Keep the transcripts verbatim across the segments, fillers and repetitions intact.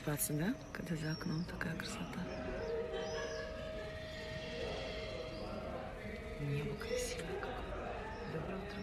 просыпаться, да? Когда за окном такая красота. Небо красивое какое. Доброе утро.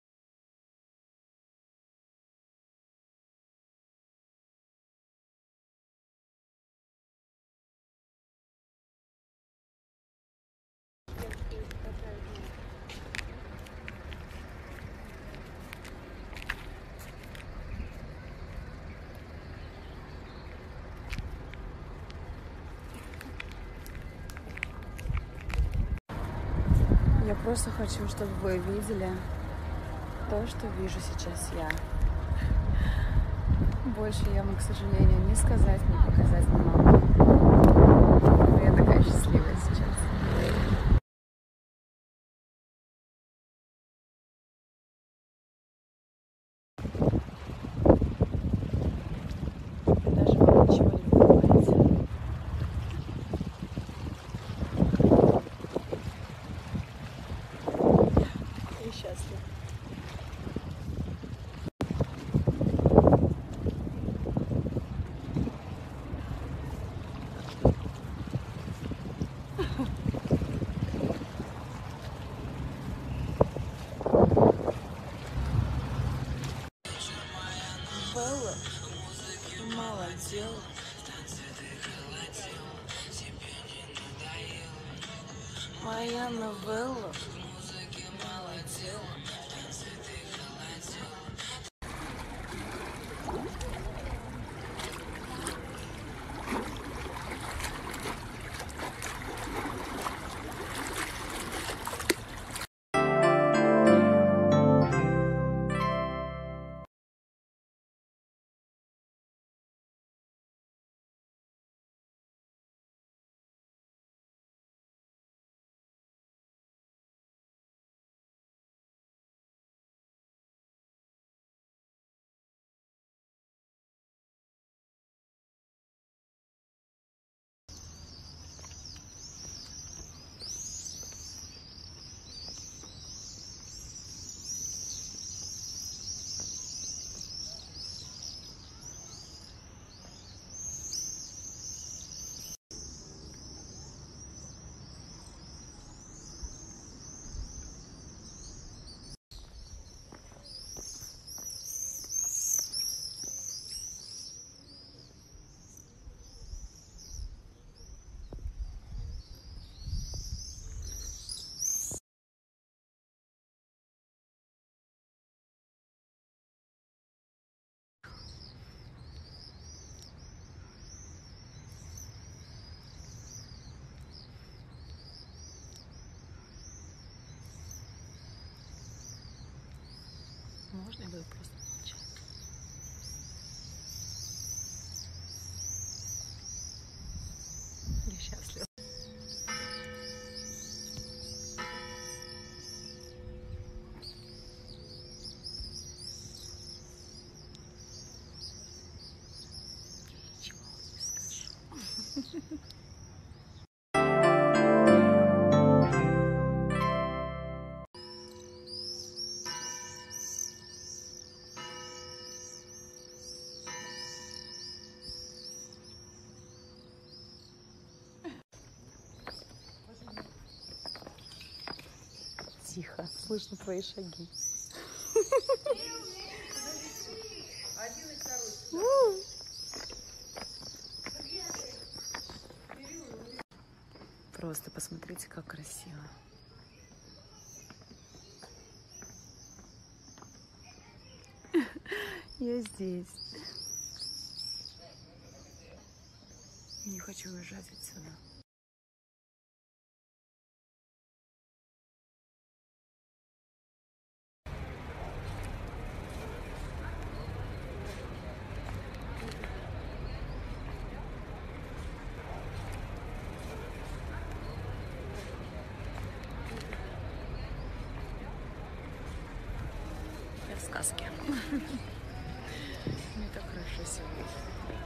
Я просто хочу, чтобы вы видели то, что вижу сейчас я. Больше я вам, к сожалению, не сказать, не показать не могу. Но я такая счастливая сейчас. Даже вам ничего не буду говорить. Я счастлива. Белла, мало дела. Моя новелла. Мало дела. Можно я буду просто молчать? Я счастлива. Ничего не скажу. Тихо, слышно твои шаги. Просто посмотрите, как красиво. Я здесь. Не хочу уезжать отсюда. Я в сказке. Мне так хорошо сегодня.